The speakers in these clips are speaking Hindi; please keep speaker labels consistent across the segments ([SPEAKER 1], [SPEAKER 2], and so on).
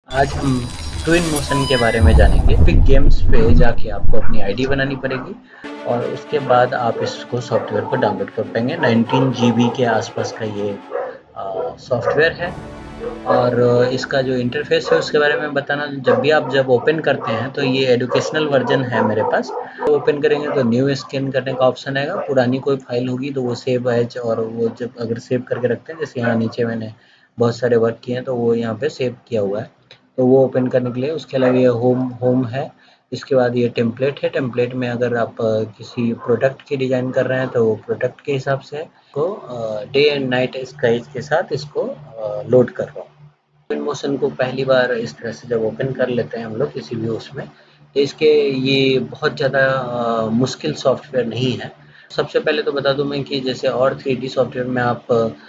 [SPEAKER 1] आज हम ट्विन मोशन के बारे में जानेंगे। एपिक गेम्स पे जाके आपको अपनी आईडी बनानी पड़ेगी और उसके बाद आप इसको सॉफ्टवेयर को डाउनलोड कर पाएंगे। 19 जीबी के आसपास का ये सॉफ्टवेयर है। और इसका जो इंटरफेस है उसके बारे में बताना, जब ओपन करते हैं तो ये एजुकेशनल वर्जन है मेरे पास। तो ओपन करेंगे तो न्यू स्कैन करने का ऑप्शन आएगा। पुरानी कोई फाइल होगी तो वो सेव एज, और वो जब अगर सेव करके रखते हैं, जैसे यहाँ नीचे मैंने बहुत सारे वर्क किए हैं तो वो यहाँ पे सेव किया हुआ है, तो वो ओपन करने के लिए। उसके अलावा ये होम होम है। इसके बाद ये टेम्पलेट है। टेम्पलेट में अगर आप किसी प्रोडक्ट की डिज़ाइन कर रहे हैं तो वो प्रोडक्ट के हिसाब से को डे एंड नाइट स्काइज के साथ इसको लोड कर रहा हूँ। इन मोशन को पहली बार इस तरह से जब ओपन कर लेते हैं हम लोग किसी भी उसमें, तो इसके ये बहुत ज़्यादा मुश्किल सॉफ्टवेयर नहीं है। सबसे पहले तो बता दूं मैं कि जैसे और 3D सॉफ्टवेयर में आप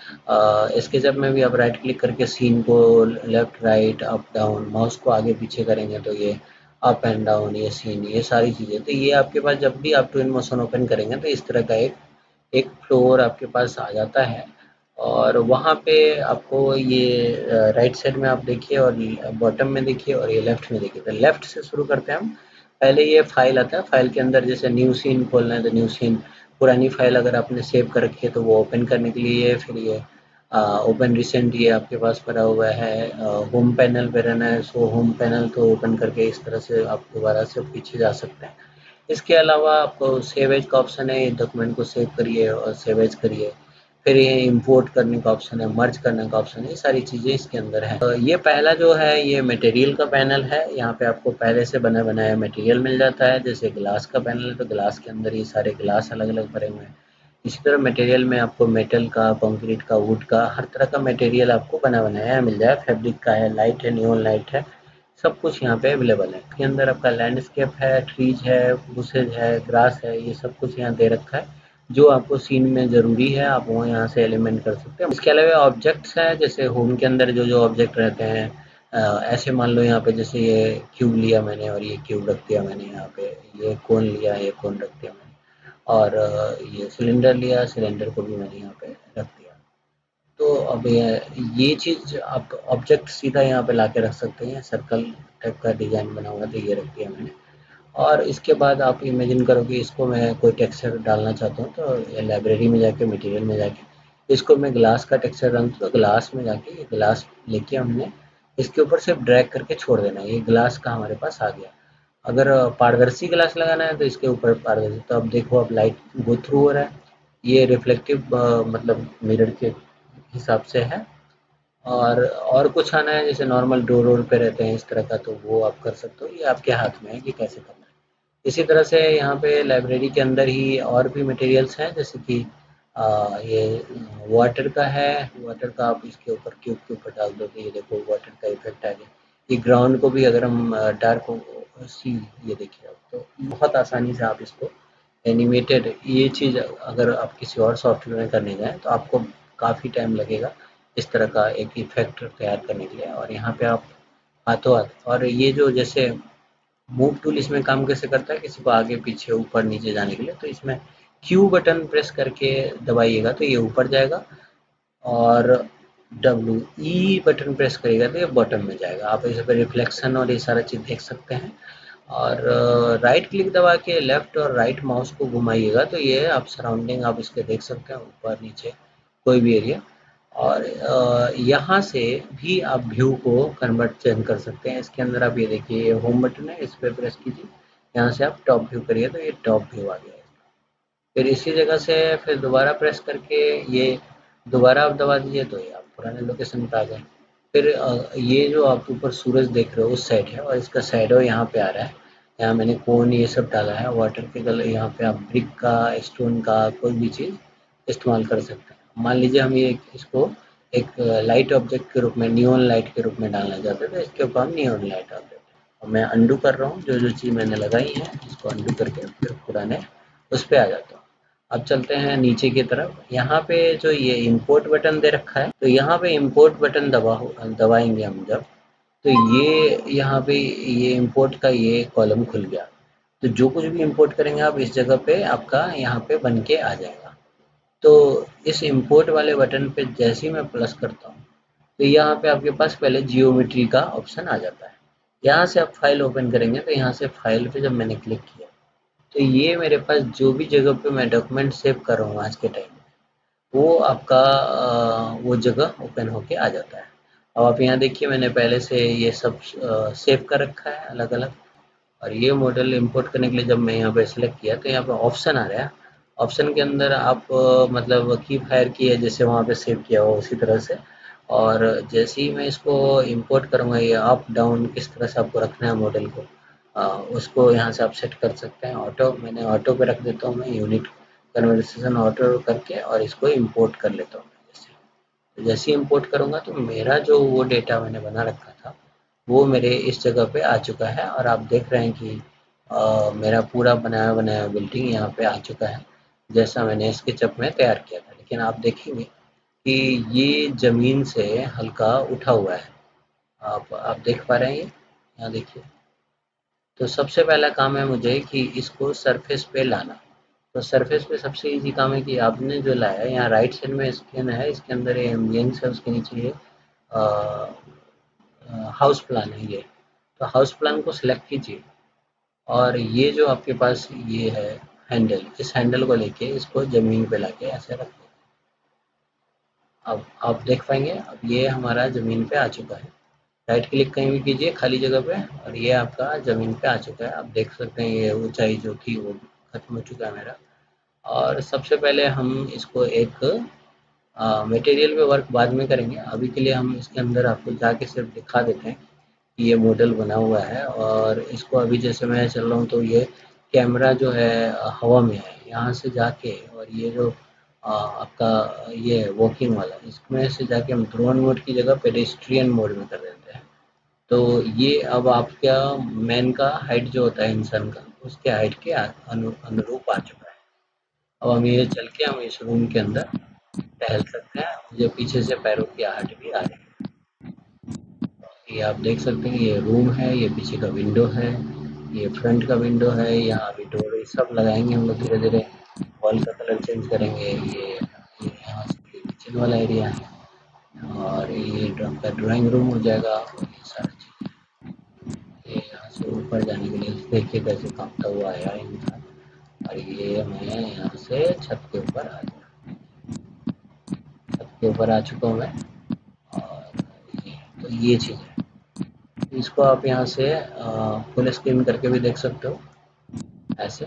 [SPEAKER 1] स्केचअप में भी आप राइट क्लिक करके सीन को left right up down, mouse को आगे पीछे करेंगे तो ये अप एंड डाउन, ये सीन, ये सारी चीज़ें, तो ये आपके पास जब भी आप ट्विन मोशन ओपन करेंगे तो इस तरह का एक एक फ्लोर आपके पास आ जाता है। और वहाँ पे आपको ये राइट साइड में आप देखिए और बॉटम में देखिए और ये लेफ्ट में देखिए। तो लेफ्ट से शुरू करते हैं हम। पहले ये फाइल आता है। फाइल के अंदर जैसे न्यू सीन खोलना है तो न्यू सीन, पुरानी फाइल अगर आपने सेव कर रखी है तो वो ओपन करने के लिए, फिर ये ओपन रिसेंट ये आपके पास पड़ा हुआ है। होम पैनल पे रहना है, सो होम पैनल तो ओपन करके इस तरह से आप दोबारा से पीछे जा सकते हैं। इसके अलावा आपको सेव एज का ऑप्शन है, डॉक्यूमेंट को सेव करिए और सेव एज करिए। फिर ये इंपोर्ट करने का ऑप्शन है, मर्ज करने का ऑप्शन है, ये सारी चीज़ें इसके अंदर है। ये पहला जो है ये मटेरियल का पैनल है। यहाँ पे आपको पहले से बना बनाया मटेरियल मिल जाता है। जैसे ग्लास का पैनल है तो ग्लास के अंदर ये सारे ग्लास अलग अलग भरे हुए हैं। इसी तरह मटेरियल में आपको मेटल का, कंक्रीट का, वुड का, हर तरह का मटेरियल आपको बना बनाया मिल जाए। फैब्रिक का है, लाइट है, नियॉन लाइट है, सब कुछ यहाँ पे अवेलेबल है। इसके अंदर आपका लैंडस्केप है, ट्रीज है, बुशेज है, ग्रास है, ये सब कुछ यहाँ दे रखा है। जो आपको सीन में ज़रूरी है आप वो यहाँ से एलिमेंट कर सकते हैं। इसके अलावा ऑब्जेक्ट्स हैं, जैसे होम के अंदर जो जो ऑब्जेक्ट रहते हैं, ऐसे मान लो यहाँ पे जैसे ये क्यूब लिया मैंने और ये क्यूब रख दिया मैंने यहाँ पे, ये कोन लिया, ये कोन रख दिया मैंने, और ये सिलेंडर लिया, सिलेंडर को भी मैंने यहाँ पे रख दिया। तो अब ये चीज़ आप ऑब्जेक्ट सीधा यहाँ पे लाके रख सकते हैं। सर्कल टाइप का डिज़ाइन बना हुआ है तो ये रख दिया मैंने। और इसके बाद आप इमेजिन करो कि इसको मैं कोई टेक्सचर डालना चाहता हूँ तो लाइब्रेरी में जाके, मटेरियल में जाके इसको मैं ग्लास का टेक्सचर रंग, तो ग्लास में जाके ये ग्लास लेके हमने इसके ऊपर सिर्फ ड्रैग करके छोड़ देना है, ये ग्लास का हमारे पास आ गया। अगर पारदर्शी ग्लास लगाना है तो इसके ऊपर पारदर्शी, तो अब देखो अब लाइट गो थ्रू हो रहा है। ये रिफ्लेक्टिव मतलब मिरर के हिसाब से है। और कुछ आना है जैसे नॉर्मल डोर वोर पे रहते हैं इस तरह का, तो वो आप कर सकते हो। ये आपके हाथ में है कि कैसे करना है। इसी तरह से यहाँ पे लाइब्रेरी के अंदर ही और भी मटेरियल्स हैं, जैसे कि ये वाटर का है। वाटर का आप इसके ऊपर, क्यूब के ऊपर डाल दो तो ये देखो वाटर का इफेक्ट आ गया। ये ग्राउंड को भी अगर हम डार्क सी, ये देखिए आप, तो बहुत आसानी से आप इसको एनिमेटेड, ये चीज़ अगर आप किसी और सॉफ्टवेयर में करने जाएँ तो आपको काफ़ी टाइम लगेगा इस तरह का एक इफेक्ट तैयार करने के लिए। और यहाँ पे आप हाथों हाथ, और ये जो जैसे मूव टूल इसमें काम कैसे करता है, किसी को आगे पीछे ऊपर नीचे जाने के लिए, तो इसमें क्यू बटन प्रेस करके दबाइएगा तो ये ऊपर जाएगा, और डब्ल्यू ई बटन प्रेस करिएगा तो ये बॉटम में जाएगा। आप इस पर रिफ्लेक्शन और ये सारा चीज़ देख सकते हैं। और राइट क्लिक दबा के लेफ्ट और राइट माउस को घुमाइएगा तो ये आप सराउंडिंग आप इसके देख सकते हैं, ऊपर नीचे कोई भी एरिया। और यहाँ से भी आप व्यू को कन्वर्ट चेंज कर सकते हैं। इसके अंदर आप ये देखिए, ये होम बटन है, इस पर प्रेस कीजिए, यहाँ से आप टॉप व्यू करिए तो ये टॉप व्यू आ गया। फिर इसी जगह से फिर दोबारा प्रेस करके ये दोबारा आप दबा दीजिए तो ये आप पुराने लोकेशन पे आ गए। फिर ये जो आप ऊपर सूरज देख रहे हो उस साइड है और इसका शैडो यहाँ पे आ रहा है। यहाँ मैंने कोन ये सब डाला है, वाटर के कलर, यहाँ पे आप ब्रिक का, स्टोन का, कोई भी चीज़ इस्तेमाल कर सकते हैं। मान लीजिए हम ये इसको एक लाइट ऑब्जेक्ट के रूप में, नियॉन लाइट के रूप में डालना चाहते थे, इसके ऊपर हम नियॉन लाइट डाल देते हैं। और मैं अंडू कर रहा हूँ, जो जो चीज़ मैंने लगाई है इसको अंडू करके फिर पुराने उस पे आ जाता हूँ। अब चलते हैं नीचे की तरफ। यहाँ पे जो ये इंपोर्ट बटन दे रखा है, तो यहाँ पे इंपोर्ट बटन दबाएंगे हम जब, तो ये यहाँ पे ये इंपोर्ट का ये कॉलम खुल गया। तो जो कुछ भी इंपोर्ट करेंगे आप इस जगह पे आपका यहाँ पे बन के आ जाएगा। तो इस इंपोर्ट वाले बटन पे जैसे ही मैं प्लस करता हूँ तो यहाँ पे आपके पास पहले जियोमेट्री का ऑप्शन आ जाता है। यहाँ से आप फाइल ओपन करेंगे तो यहाँ से फाइल पे जब मैंने क्लिक किया तो ये मेरे पास जो भी जगह पे मैं डॉक्यूमेंट सेव कर रहा हूँ आज के टाइम में, वो आपका वो जगह ओपन होके आ जाता है। अब आप यहाँ देखिए मैंने पहले से ये सब सेव कर रखा है अलग अलग। और ये मॉडल इंपोर्ट करने के लिए जब मैं यहाँ पे सेलेक्ट किया तो यहाँ पे ऑप्शन आ रहा है। ऑप्शन के अंदर आप मतलब कीप फायर की है जैसे वहाँ पे सेव किया हो उसी तरह से। और जैसे ही मैं इसको इंपोर्ट करूँगा ये अप डाउन किस तरह से आपको रखना है मॉडल को, उसको यहाँ से आप सेट कर सकते हैं। ऑटो मैंने ऑटो पे रख देता हूँ मैं, यूनिट कन्वर्सेशन ऑटो करके और इसको इंपोर्ट कर लेता हूँ जैसे। तो जैसे ही इंपोर्ट करूँगा तो मेरा जो वो डेटा मैंने बना रखा था वो मेरे इस जगह पे आ चुका है। और आप देख रहे हैं कि मेरा पूरा बनाया बनाया बिल्डिंग यहाँ पे आ चुका है जैसा मैंने स्केचअप में तैयार किया था। लेकिन आप देखेंगे कि ये ज़मीन से हल्का उठा हुआ है। आप देख पा रहे हैं ये? यहाँ देखिए। तो सबसे पहला काम है मुझे कि इसको सरफेस पे लाना। तो सरफेस पे सबसे इजी काम है कि आपने जो लाया है यहाँ राइट साइड में स्क्रीन है, इसके अंदर ये एम्बियंस है, उसके नीचे ये हाउस प्लान है ये। तो हाउस प्लान को सिलेक्ट कीजिए और ये जो आपके पास ये है हैंडल, इस हैंडल को लेके इसको ज़मीन पे लाके ऐसे रख दो। अब आप देख पाएंगे अब ये हमारा ज़मीन पे आ चुका है। राइट क्लिक कहीं भी कीजिए खाली जगह पे और ये आपका ज़मीन पे आ चुका है। आप देख सकते हैं ये ऊंचाई जो थी वो खत्म हो चुका है मेरा। और सबसे पहले हम इसको एक मटेरियल पे वर्क बाद में करेंगे। अभी के लिए हम इसके अंदर आपको जाके सिर्फ दिखा देते हैं कि ये मॉडल बना हुआ है। और इसको अभी जैसे मैं चल रहा हूँ तो ये कैमरा जो है हवा में है, यहाँ से जाके और ये जो आपका ये वॉकिंग वाला इसमें से जाके हम ड्रोन मोड की जगह पेडेस्ट्रियन मोड में कर देते हैं। तो ये अब आपका मैन का हाइट जो होता है इंसान का उसके हाइट के अनुरूप आ चुका है। अब हम ये चल के हम इस रूम के अंदर टहल सकते हैं। मुझे पीछे से पैरों की आहट भी आ रही है। ये आप देख सकते हैं ये रूम है, ये पीछे का विंडो है, ये फ्रंट का विंडो है। यहाँ अभी डोर ये सब लगाएंगे हम लोग धीरे धीरे। वॉल का कलर चेंज करेंगे। ये यहाँ से किचन वाला एरिया है और ये आपका ड्राइंग रूम हो जाएगा। और ये सारी चीज़ें ये यहाँ से ऊपर जाने के लिए देखिए कैसे कांपता हुआ आया इंसान। और ये मैं यहाँ से छत के ऊपर आ गया, छत के ऊपर आ चुका हूँ मैं। और ये तो ये चीज़ है। इसको आप यहाँ से फुल स्क्रीन करके भी देख सकते हो ऐसे।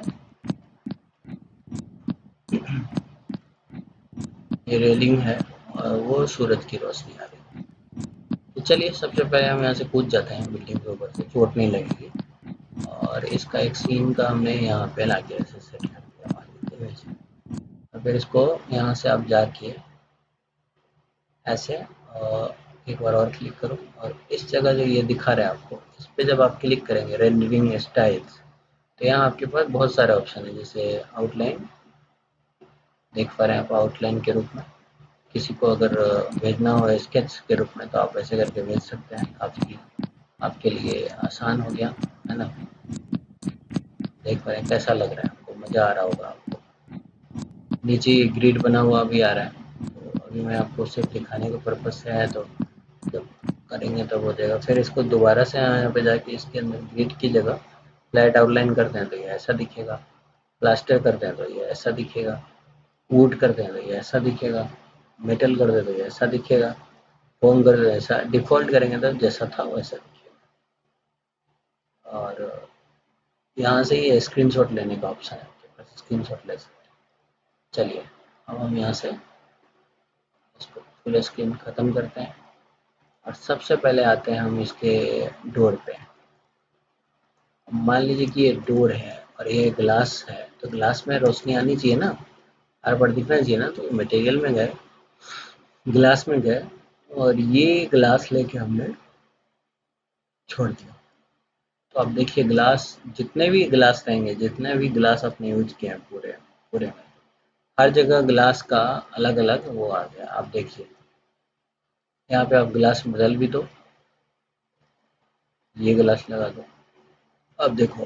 [SPEAKER 1] ये रेलिंग है और वो सूरज की रोशनी आ रही है। तो चलिए सबसे पहले हम यहाँ से कूद जाते हैं बिल्डिंग के ऊपर से, चोट नहीं लगेगी। और इसका एक सीन का हमने यहाँ पे ला के ऐसे सेट कर दिया मान लीजिए वैसे। और फिर इसको यहाँ से आप जाके ऐसे एक बार और क्लिक करो और इस जगह जो ये दिखा रहा है आपको इस पे जब आप क्लिक करेंगे रेंडरिंग स्टाइल्स, तो यहाँ आपके पास बहुत सारे ऑप्शन है जैसे आउटलाइन देख पा रहे हैं आप आउटलाइन के रूप में। किसी को अगर भेजना हो स्केच के रूप में तो आप ऐसे करके भेज सकते हैं। काफ़ी आपके लिए आसान हो गया है ना। देख पा रहे हैं कैसा लग रहा है आपको, मज़ा आ रहा होगा आपको। नीचे ये ग्रिड बना हुआ भी आ रहा है। तो अभी मैं आपको सिर्फ दिखाने के पर्पज़ से है तो जब करेंगे तब हो जाएगा। फिर इसको दोबारा से यहाँ पे जाके इसके अंदर ग्रिड की जगह फ्लैट आउटलाइन करते हैं तो ये ऐसा दिखेगा। प्लास्टर करते हैं तो ये ऐसा दिखेगा। वुड करते हैं तो ये ऐसा दिखेगा। मेटल कर देते तो ये ऐसा दिखेगा। फोम कर देते ऐसा। डिफ़ॉल्ट करेंगे तो जैसा था वैसा दिखेगा। और यहाँ से ये स्क्रीनशॉट लेने का ऑप्शन है आपके पास, स्क्रीनशॉट ले सकते हैं। चलिए अब हम यहाँ से इसको फुल स्क्रीन ख़त्म करते हैं और सबसे पहले आते हैं हम इसके डोर पे। मान लीजिए कि ये डोर है और ये ग्लास है तो ग्लास में रोशनी आनी चाहिए ना, हर बार दिखना चाहिए ना। तो मटेरियल में गए, ग्लास में गए और ये ग्लास लेके हमने छोड़ दिया। तो अब देखिए ग्लास जितने भी ग्लास रहेंगे, जितने भी ग्लास आपने यूज किए हैं पूरे पूरे में, हर जगह ग्लास का अलग अलग वो आ गया। आप देखिए यहाँ पे आप गिलास बदल भी दो, ये गिलास लगा दो। अब देखो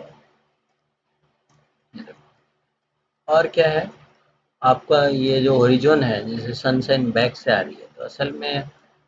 [SPEAKER 1] ये देखो। और क्या है आपका ये जो ओरिजिन है जैसे सनशाइन बैक से आ रही है तो असल में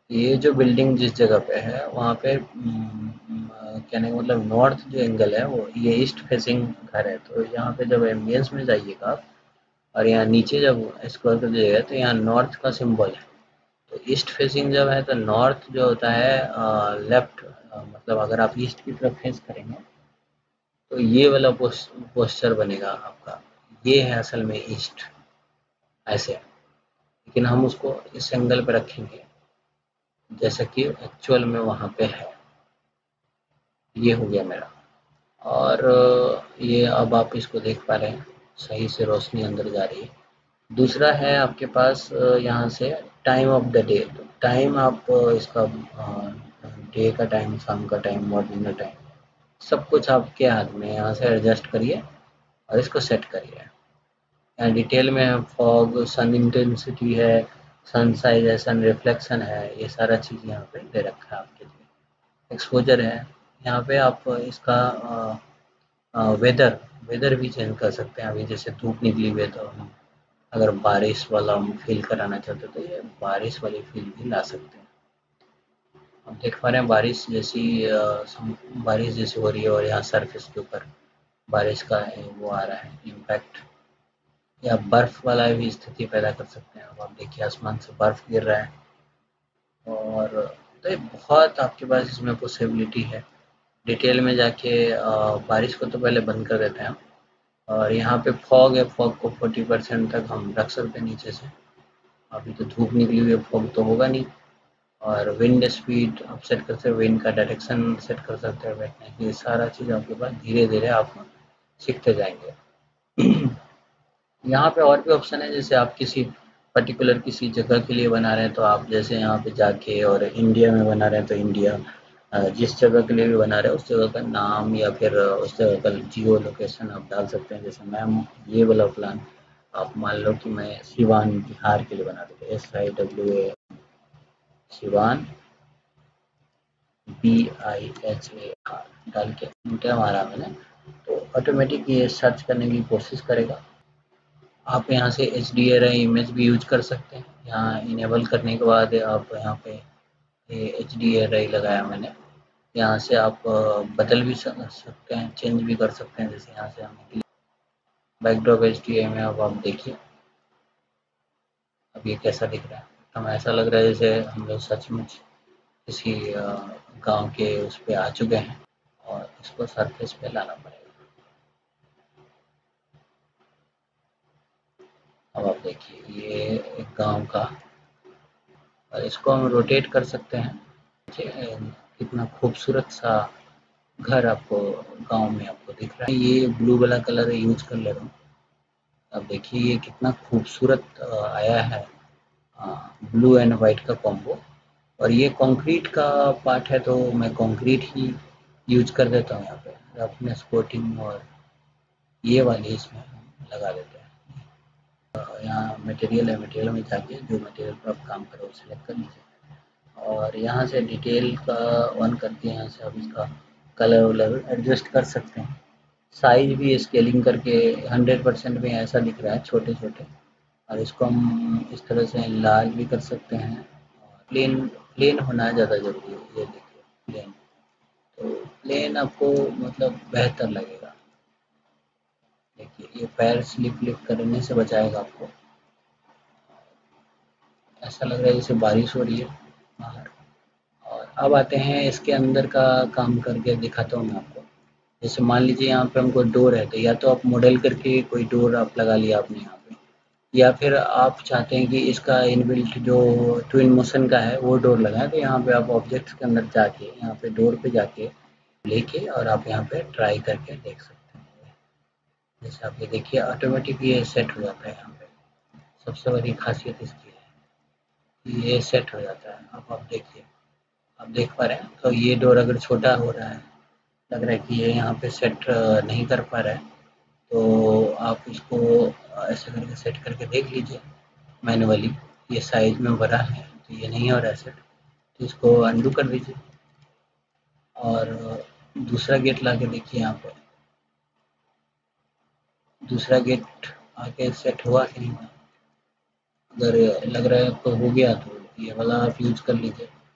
[SPEAKER 1] ये जो बिल्डिंग जिस जगह पे है वहाँ पे कहने का मतलब नॉर्थ जो एंगल है वो ये ईस्ट फेसिंग घर है। तो यहाँ पे जब एम्बियंस में जाइएगा आप और यहाँ नीचे जब स्क्रॉल कर दीजिएगा तो यहाँ नॉर्थ का सिंबल है। तो ईस्ट फेसिंग जब है तो नॉर्थ जो होता है लेफ्ट, मतलब अगर आप ईस्ट की तरफ फेस करेंगे तो ये वाला पोस्चर बनेगा आपका। ये है असल में ईस्ट, ऐसे। लेकिन हम उसको इस एंगल पे रखेंगे जैसा कि एक्चुअल में वहाँ पे है। ये हो गया मेरा। और ये अब आप इसको देख पा रहे हैं, सही से रोशनी अंदर जा रही है। दूसरा है आपके पास यहाँ से टाइम ऑफ द डे। तो टाइम आप इसका डे का टाइम, शाम का टाइम, मॉर्निंग का टाइम, सब कुछ आपके हाथ में। यहाँ से एडजस्ट करिए और इसको सेट करिए। यहाँ डिटेल में है फॉग, सन इंटेंसिटी है, सन साइज है, सन रिफ्लेक्शन है, ये सारा चीज़ यहाँ पे दे रखा है आपके लिए। एक्सपोजर है, यहाँ पे आप इसका वेदर वेदर भी चेंज कर सकते हैं। अभी जैसे धूप निकली हुई है तो हम अगर बारिश वाला हम फील कराना चाहते हैं तो ये बारिश वाली फील भी ला सकते हैं। हम देख पा रहे हैं बारिश जैसी बारिश जैसी हो रही है और यहाँ सरफेस के ऊपर बारिश का वो आ रहा है इम्पैक्ट। या बर्फ वाला भी स्थिति पैदा कर सकते हैं। अब आप देखिए आसमान से बर्फ गिर रहा है। और तो ये बहुत आपके पास इसमें पॉसिबिलिटी है। डिटेल में जाके बारिश को तो पहले बंद कर देते हैं हम। और यहाँ पे फॉग है, फॉग को 40% तक हम रख सकते हैं नीचे से। अभी तो धूप निकली हुई है, फॉग तो होगा नहीं। और विंड स्पीड आप सेट कर सकते हैं, विंड का डायरेक्शन सेट कर सकते हैं बैठने की। ये सारा चीज़ आपके पास धीरे धीरे आप सीखते जाएंगे। यहाँ पे और भी ऑप्शन है, जैसे आप किसी पर्टिकुलर किसी जगह के लिए बना रहे हैं तो आप जैसे यहाँ पे जाके, और इंडिया में बना रहे हैं तो इंडिया, जिस जगह के लिए भी बना रहे हैं उस जगह का नाम या फिर उस जगह का जियो लोकेशन आप डाल सकते हैं। जैसे मैं ये वाला प्लान आप मान लो कि मैं सिवान बिहार के लिए बना दूँ, SIWA सिवान BIHAR डाल के इंटर मारा मैंने, तो ऑटोमेटिक ये सर्च करने की कोशिश करेगा। आप यहाँ से HDRI इमेज भी यूज कर सकते हैं। यहाँ इनेबल करने के बाद आप यहाँ पे ये HDRI लगाया मैंने। यहाँ से आप बदल भी सकते हैं, चेंज भी कर सकते हैं। जैसे यहाँ से हम बैकड्रॉप HDRI में अब आप देखिए अब ये कैसा दिख रहा है। हमें ऐसा लग रहा है जैसे हम लोग सचमुच किसी गांव के उस पे आ चुके हैं और इसको सरफेस पे लाना पड़ेगा। अब आप देखिए ये एक गांव का, और इसको हम रोटेट कर सकते हैं। देखिए कितना खूबसूरत सा घर आपको गांव में आपको दिख रहा है। ये ब्लू वाला कलर यूज कर ले रहा हूँ। अब देखिए ये कितना खूबसूरत आया है, ब्लू एंड वाइट का कॉम्बो। और ये कंक्रीट का पार्ट है तो मैं कंक्रीट ही यूज कर देता हूँ यहाँ पे रफनेस कोटिंग। और ये वाली इसमें हम लगा देते हैं। यहाँ मटेरियल है, मटेरियल में जाके जो मटेरियल पर आप काम करो सिलेक्ट कर लीजिए और यहाँ से डिटेल का ऑन करके यहाँ से आप इसका कलर वलर एडजस्ट कर सकते हैं। साइज भी स्केलिंग करके 100% में ऐसा दिख रहा है छोटे छोटे। और इसको हम इस तरह से लार्ज भी कर सकते हैं। प्लेन प्लेन होना ज़्यादा ज़रूरी है। ये देखिए प्लेन, तो प्लेन आपको मतलब बेहतर लगेगा। देखिए ये पैर स्लिप लिप करने से बचाएगा आपको। ऐसा लग रहा है जैसे बारिश हो रही है बाहर। और अब आते हैं इसके अंदर का काम करके दिखाता हूँ मैं आपको। जैसे मान लीजिए यहाँ पे हमको डोर है तो या तो आप मॉडल करके कोई डोर आप लगा लिया आपने यहाँ पे, या फिर आप चाहते हैं कि इसका इनबिल्ट जो ट्विन मोशन का है वो डोर लगाएं। तो यहाँ पे आप ऑब्जेक्ट्स के अंदर जाके यहाँ पे डोर पे जाके लेके और आप यहाँ पे ट्राई करके देख सकते हैं। जैसे आप ये देखिए ऑटोमेटिक ये सेट हो जाता है। यहाँ पे सबसे बड़ी खासियत इसकी है कि ये सेट हो जाता है। अब आप देखिए, आप देख पा रहे हैं तो ये डोर अगर छोटा हो रहा है, लग रहा है कि ये यहाँ पे सेट नहीं कर पा रहा है, तो आप इसको ऐसे करके सेट करके देख लीजिए मैनुअली। ये साइज में बड़ा है तो ये नहीं हो रहा है सेट, तो इसको अंडू कर दीजिए और दूसरा गेट ला के देखिए। यहाँ पे दूसरा गेट आके सेट हुआ कि नहीं हुआ। अगर लग रहा है आपको हो गया तो ये वाला आप यूज कर लीजिए।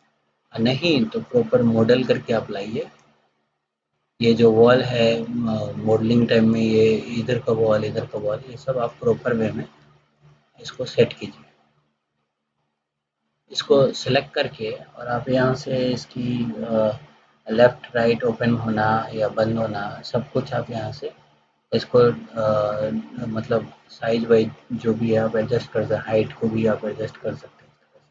[SPEAKER 1] नहीं तो प्रॉपर मॉडल करके आप लाइए। ये जो वॉल है मॉडलिंग टाइम में, ये इधर का वॉल इधर का वॉल, ये सब आप प्रॉपर वे में इसको सेट कीजिए। इसको सेलेक्ट करके और आप यहाँ से इसकी लेफ्ट राइट ओपन होना या बंद होना सब कुछ आप यहाँ से इसको मतलब साइज वाइज जो भी है आप एडजस्ट कर सकते, हाइट को भी आप एडजस्ट कर सकते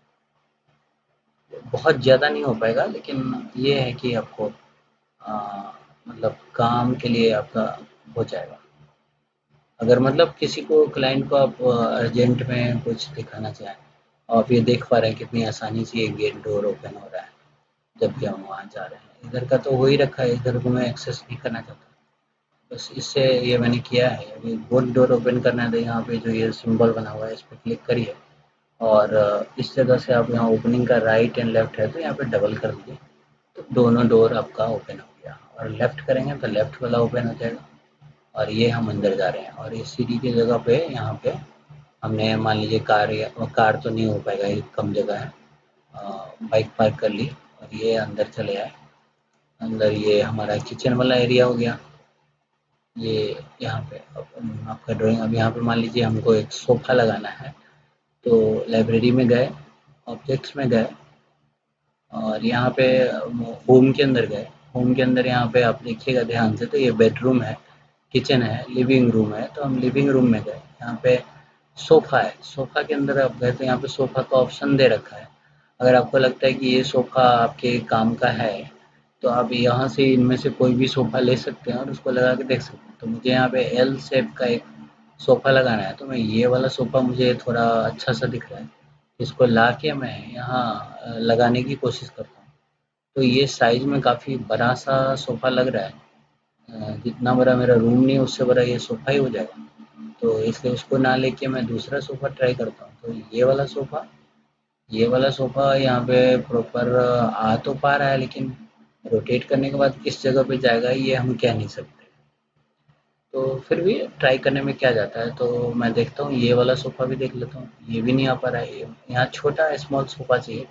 [SPEAKER 1] हैं। बहुत ज़्यादा नहीं हो पाएगा लेकिन ये है कि आपको अ, मतलब काम के लिए आपका हो जाएगा। अगर मतलब किसी को क्लाइंट को आप अर्जेंट में कुछ दिखाना चाहें, आप ये देख पा रहे हैं कितनी आसानी से ये गेट डोर ओपन हो रहा है जब भी हम वहाँ जा रहे हैं। इधर का तो हो ही रखा है, इधर को मैं एक्सेस नहीं करना चाहता। बस इससे ये मैंने किया है। अभी बोथ डोर ओपन करना है तो यहाँ पे जो ये सिंबल बना हुआ है इस पर क्लिक करिए और इस जगह से आप यहाँ ओपनिंग का राइट एंड लेफ्ट है तो यहाँ पे डबल कर दीजिए, तो दोनों डोर आपका ओपन हो गया। और लेफ्ट करेंगे तो लेफ्ट वाला ओपन हो जाएगा और ये हम अंदर जा रहे हैं। और इस सीढ़ी की जगह पे यहाँ पे हमने मान लीजिए कार, या कार तो नहीं हो पाएगा, ये कम जगह है, बाइक पार्क कर ली और ये अंदर चले आए। अंदर ये हमारा किचन वाला एरिया हो गया। ये यहाँ पे आपका ड्राइंग, अब यहाँ पे मान लीजिए हमको एक सोफ़ा लगाना है, तो लाइब्रेरी में गए, ऑब्जेक्ट्स में गए और यहाँ पे होम के अंदर गए। होम के अंदर यहाँ पे आप देखिएगा ध्यान से, तो ये बेडरूम है, किचन है, लिविंग रूम है, तो हम लिविंग रूम में गए। यहाँ पे सोफ़ा है, सोफ़ा के अंदर आप गए तो यहाँ पे सोफ़ा का ऑप्शन दे रखा है। अगर आपको लगता है कि ये सोफ़ा आपके काम का है, तो आप यहाँ से इनमें से कोई भी सोफ़ा ले सकते हैं और उसको लगा के देख सकते हैं। तो मुझे यहाँ पे एल शेप का एक सोफ़ा लगाना है, तो मैं ये वाला सोफ़ा मुझे थोड़ा अच्छा सा दिख रहा है, इसको लाके मैं यहाँ लगाने की कोशिश करता हूँ। तो ये साइज़ में काफ़ी बड़ा सा सोफ़ा लग रहा है। जितना बड़ा मेरा रूम नहीं है उससे बड़ा ये सोफ़ा ही हो जाएगा। तो इसलिए उसको ना लेके मैं दूसरा सोफ़ा ट्राई करता हूँ। तो ये वाला सोफ़ा यहाँ पे प्रॉपर आ तो पा रहा है, लेकिन रोटेट करने के बाद किस जगह पे जाएगा ये हम कह नहीं सकते। तो फिर भी ट्राई करने में क्या जाता है, तो मैं देखता हूँ ये वाला सोफ़ा भी देख लेता हूँ। ये भी नहीं आ पा रहा है, ये यहाँ छोटा स्मॉल सोफ़ा चाहिए,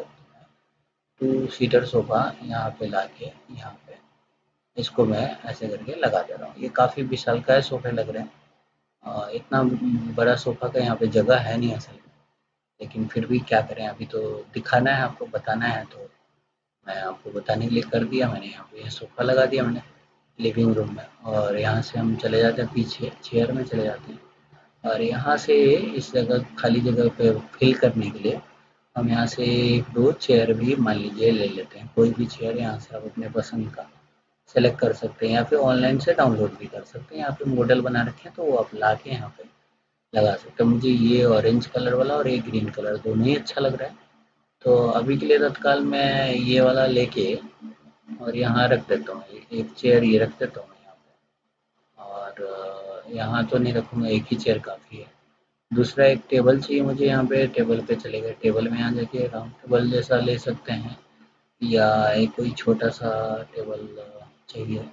[SPEAKER 1] टू सीटर सोफ़ा यहाँ पे लाके यहाँ पे इसको मैं ऐसे करके लगा दे रहा हूँ। ये काफ़ी विशालकाय सोफ़े लग रहे हैं। इतना बड़ा सोफ़ा का यहाँ पे जगह है नहीं असल में, लेकिन फिर भी क्या करें, अभी तो दिखाना है आपको, बताना है, तो मैं आपको बताने के लिए कर दिया मैंने। यहाँ पे ये सोफ़ा लगा दिया मैंने लिविंग रूम में और यहाँ से हम चले जाते हैं पीछे चेयर में चले जाते हैं और यहाँ से इस जगह खाली जगह पे फिल करने के लिए हम यहाँ से 1-2 चेयर भी मान लीजिए ले लेते हैं। कोई भी चेयर यहाँ से आप अपने पसंद का सेलेक्ट कर सकते हैं या फिर ऑनलाइन से डाउनलोड भी कर सकते हैं। यहाँ पे मॉडल बना रखे हैं तो वो आप ला के यहाँ पे लगा सकते हैं। मुझे ये ऑरेंज कलर वाला और ये ग्रीन कलर दोनों ही अच्छा लग रहा है, तो अभी के लिए तत्काल मैं ये वाला लेके और यहाँ रख देता हूँ। एक चेयर ये रख देता हूँ यहाँ पे और यहाँ तो नहीं रखूँगा, एक ही चेयर काफ़ी है। दूसरा एक टेबल चाहिए मुझे, यहाँ पे टेबल पे चले गए, टेबल में यहाँ जाके राउंड टेबल जैसा ले सकते हैं या एक कोई छोटा सा टेबल चाहिए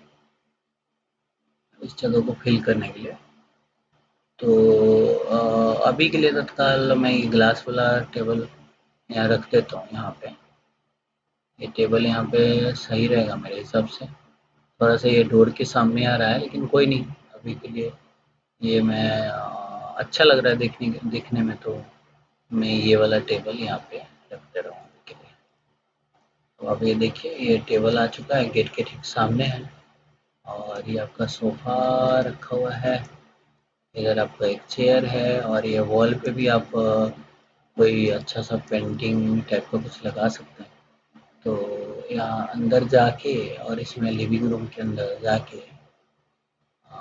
[SPEAKER 1] इस जगह को फिल करने के लिए। तो अभी के लिए तत्काल मैं ये ग्लास वाला टेबल यहाँ रख देता हूँ यहाँ पे। ये टेबल यहाँ पे सही रहेगा मेरे हिसाब से। थोड़ा सा ये डोर के सामने आ रहा है लेकिन कोई नहीं, अभी के लिए ये मैं अच्छा लग रहा है देखने में, तो मैं ये वाला टेबल यहाँ पे रख दे रहा हूँ अभी के लिए। तो अब ये देखिए ये टेबल आ चुका है, गेट के ठीक सामने है और ये आपका सोफ़ा रखा हुआ है। इधर आपका एक चेयर है और ये वॉल पे भी आप कोई अच्छा सा पेंटिंग टाइप का कुछ लगा सकते हैं। तो यहाँ अंदर जाके और इसमें लिविंग रूम के अंदर जाके अ,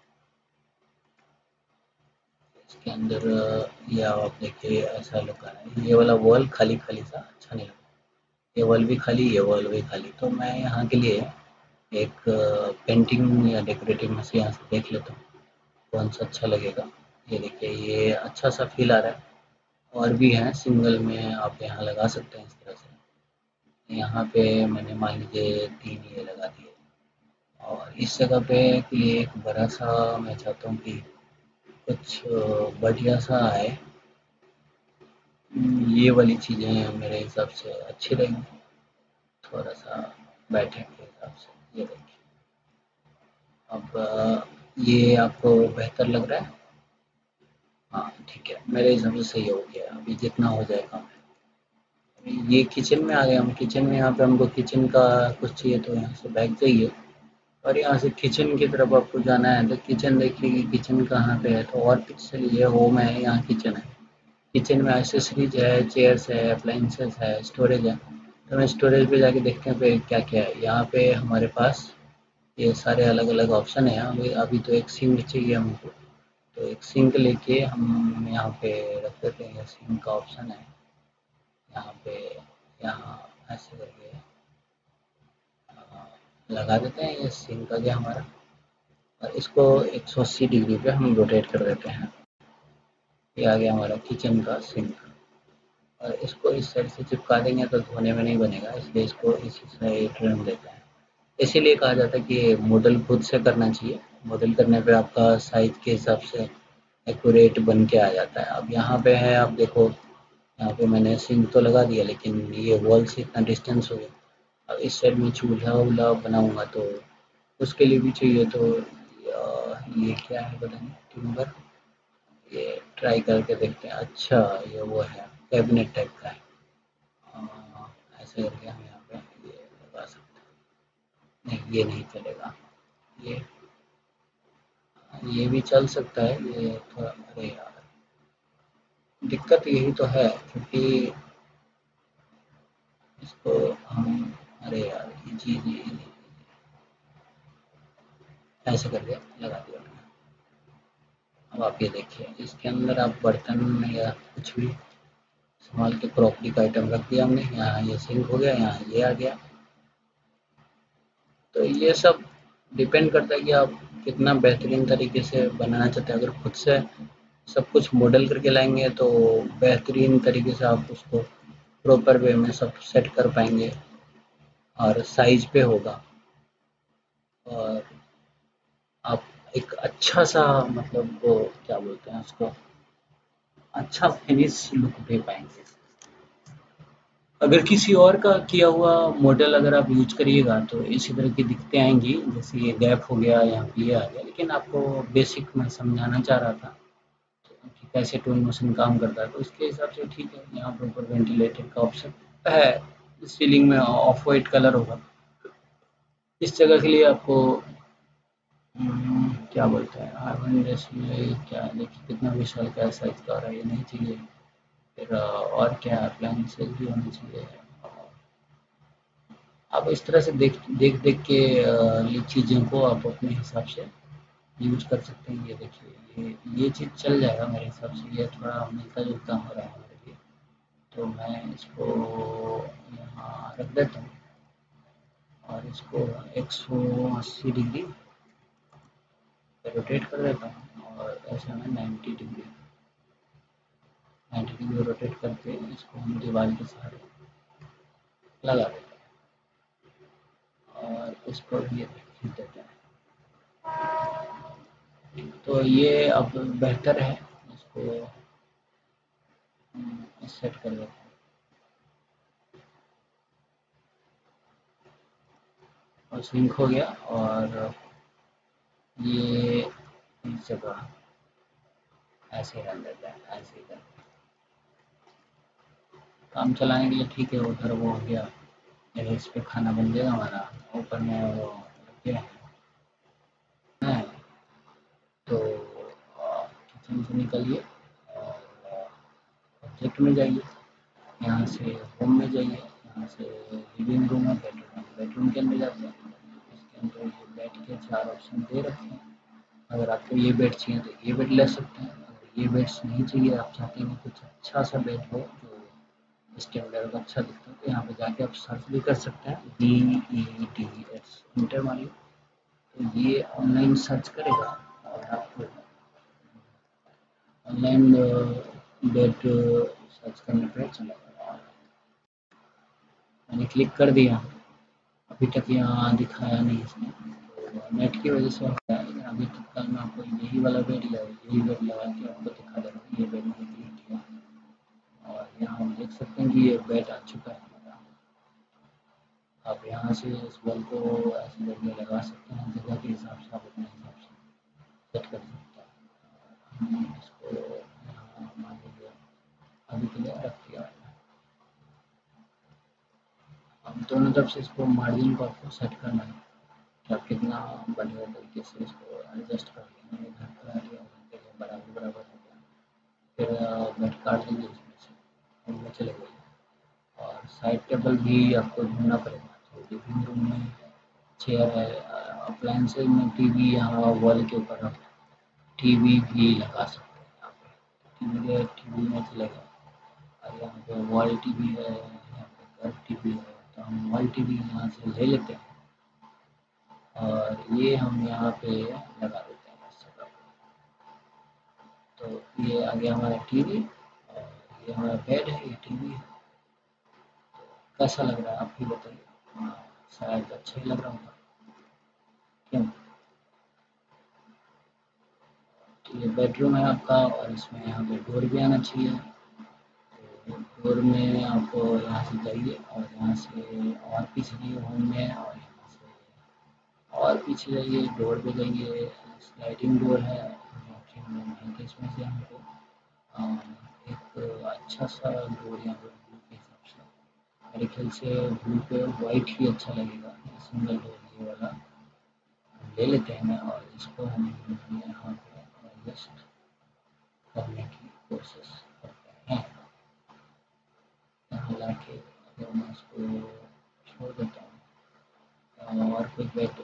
[SPEAKER 1] इसके अंदर ये आप देखिए ऐसा लगा है, ये वाला वॉल खाली खाली सा अच्छा नहीं लगा। ये वॉल भी खाली, ये वॉल भी खाली, तो मैं यहाँ के लिए एक पेंटिंग या डेकोरेटिव में से यहाँ से देख लेता हूँ कौन सा अच्छा लगेगा। ये देखिए ये अच्छा सा फील आ रहा है। और भी हैं सिंगल में, आप यहाँ लगा सकते हैं इस तरह से। यहाँ पे मैंने मान लीजिए 3 ये लगा दिए और इस जगह पे के लिए एक बड़ा सा मैं चाहता हूँ कि कुछ बढ़िया सा आए। ये वाली चीज़ें मेरे हिसाब से अच्छी रहेंगी। थोड़ा सा बैठने के हिसाब से। ये देखिए, अब ये आपको बेहतर लग रहा है? हाँ ठीक है, मेरे हिसाब से सही हो गया। अभी जितना हो जाए काम। ये किचन में आ गए हम। किचन में यहाँ पे हमको किचन का कुछ चाहिए तो यहाँ से बैक जाइए और यहाँ से किचन की तरफ आपको जाना है। तो किचन देखिए कि किचन कहाँ पे है, तो और पीछे चलिए, होम है, यहाँ किचन है। किचन में एक्सेसरीज है, चेयर्स है, अप्लाइंसेस है, स्टोरेज है। तो हम स्टोरेज पे जाके देखते हैं पे क्या क्या है। यहाँ पे हमारे पास ये सारे अलग अलग ऑप्शन है। अभी अभी तो एक सिंक चाहिए हमको, तो एक सिंक लेके हम यहाँ पे रख देते हैं। सिंक का ऑप्शन है यहाँ पे, यहाँ ऐसे करके लगा देते हैं। ये सिंक आ गया हमारा और इसको 180 डिग्री पे हम रोटेट कर देते हैं। ये आ गया हमारा किचन का सिंक। और इसको इस साइड से चिपका देंगे तो धोने में नहीं बनेगा, इसलिए इसको इसी साइड रन देते हैं। इसीलिए कहा जाता है कि मॉडल खुद से करना चाहिए। मॉडल करने पे आपका साइज के हिसाब से एक्यूरेट बन के आ जाता है। अब यहाँ पे है, आप देखो, यहाँ पे मैंने सिंक तो लगा दिया लेकिन ये वॉल से इतना डिस्टेंस हो गया। अब इस साइड में चूल्हा वूल्हा बनाऊंगा तो उसके लिए भी चाहिए। तो ये क्या है पता नहीं, टिम्बर। ये ट्राई करके देखते हैं। अच्छा, ये वो है, कैबिनेट टाइप का है। ऐसे करके हम यहाँ पे ये लगा सकते हैं। नहीं, ये नहीं चलेगा। ये ये भी चल सकता है। ये थोड़ा, अरे यार, दिक्कत यही तो है क्योंकि इसको हम, अरे यार, ये चीज़ ऐसे करके लगा दिया मैंने। अब आप ये देखिए, इसके अंदर आप बर्तन या कुछ भी संभाल के क्रॉकरी का आइटम रख दिया हमने। यहाँ ये सिंक हो गया, यहाँ ये आ गया। तो ये सब डिपेंड करता है कि आप कितना बेहतरीन तरीके से बनाना चाहते हैं। अगर खुद से सब कुछ मॉडल करके लाएंगे तो बेहतरीन तरीके से आप उसको प्रॉपर वे में सब सेट कर पाएंगे और साइज पे होगा। और आप एक अच्छा सा, मतलब वो क्या बोलते हैं उसको, अच्छा फिनिश लुक दे पाएंगे। अगर किसी और का किया हुआ मॉडल अगर आप यूज करिएगा तो इसी तरह की दिक्कतें आएंगी। जैसे ये गैप हो गया, यहाँ पे ये आ गया। लेकिन आपको बेसिक मैं समझाना चाह रहा था कि कैसे टूल मोशन काम करता है, तो इसके हिसाब से ठीक है। यहाँ पर ऊपर वेंटिलेटर का ऑप्शन है। सीलिंग में ऑफ वाइट कलर होगा। इस जगह के लिए आपको क्या बोलते हैं, आर्मन डिस्प्ले क्या है, देखिए कितना विशाल क्या साइज का हो रहा है। ये नहीं चाहिए। फिर और क्या अप्लायंसेस भी होने चाहिए। आप इस तरह से देख देख देख के ये चीज़ों को आप अपने हिसाब से यूज कर सकते हैं। ये देखिए, ये चीज़ चल जाएगा मेरे हिसाब से। ये थोड़ा मिलता जुलता हो रहा है मेरे लिए, तो मैं इसको यहाँ रख देता हूँ और इसको 180 डिग्री रोटेट कर देता हूँ। और ऐसे में 90 डिग्री रोटेट करके इसको हम दीवार के सहारे लगा देते हैं और इसको भी खींच देते हैं। तो ये अब बेहतर है। इसको सेट कर देते हैं और सिंक हो गया। और ये इस जगह ऐसे रन देते हैं, ऐसे ही करके काम चलाने के लिए ठीक है। उधर वो हो गया, इस पे खाना बन जाएगा हमारा। ऊपर में वो रख है। तो किचन से निकलिए और ऑब्जेक्ट में जाइए। यहाँ से होम में जाइए। यहाँ से लिविंग रूम है, बेडरूम, बेडरूम के अंदर जाते हैं। इसके अंदर ये बेड के 4 ऑप्शन दे रखे हैं। अगर आपको ये बेड चाहिए तो ये बेड ले सकते हैं। अगर ये बेड्स नहीं चाहिए, आप चाहते हैं कि कुछ अच्छा सा बेड हो जो स्टैंडर्ड अच्छा दिखता है, तो यहाँ पे जाके आप सर्च भी कर सकते हैं। DEDS इंटर मारिए तो ये ऑनलाइन सर्च करेगा और आपको ऑनलाइन बेड सर्च करने पर चलेगा। मैंने क्लिक कर दिया। अभी तक यहाँ दिखाया नहीं इसने, तो नेट की वजह से हो रहा है। लेकिन अभी तक कल मैं आपको यही वाला बेड यही बेड लगा के आपको दिखा दे रहा हूँ। ये बेड मैंने क्लिक किया और यहाँ हम देख सकते हैं कि ये बेड आ चुका है हमारा। आप यहाँ से इस बल्ब को ऐसे करके लगा सकते हैं, जगह के हिसाब से आप अपने हिसाब से सेट कर सकते हैं। हमने इसको यहाँ मान लीजिए अभी के लिए रख दिया है। अब दोनों तरफ से इसको मार्जिन को आपको सेट करना है कि आप कितना बढ़िया तरीके से इसको एडजस्ट कर लें। मैंने घर करा लिया, बराबर बराबर हो गया। फिर बेड काट लीजिए इसमें से, उनमें चले गए। और साइड टेबल भी आपको ढूंढना पड़ेगा। तो लिविंग रूम में चेयर है, अप्लायंसेज में टीवी, यहाँ वॉल के ऊपर आप टीवी भी लगा सकते हैं। यहाँ पे टीवी में चलेगा। और यहाँ पे वॉल टीवी है, यहाँ पे घर टीवी है, तो हम वॉल टीवी यहाँ से ले लेते हैं और ये हम यहाँ पे लगा देते हैं इस जगह पे। तो ये आ गया हमारा टीवी और ये हमारा बेड है, ये टीवी है। कैसा लग रहा है आप भी बताइए। हाँ, शायद अच्छा ही लग रहा होगा, क्यों? तो ये बेडरूम है आपका और इसमें यहाँ पे डोर भी आना चाहिए। तो डोर में आपको यहाँ से जाइए और यहाँ से और पीछे जाइए होम में, और यहाँ से और पीछे जाइए, डोर पे जाइए, स्लाइडिंग डोर है जो कि हम लोग हैं, तो इसमें से हमको एक अच्छा सा डोर यहाँ पे ब्लू के हिसाब से, मेरे ख्याल से ब्लू पे वाइट ही अच्छा लगेगा। सिंगल डोर ये वाला ले लेते हैं और इसको हम यहाँ पे एडजस्ट करने की कोशिश करते हैं। यहाँ लाके अगर मैं इसको छोड़ देता हूँ और कोई बेड,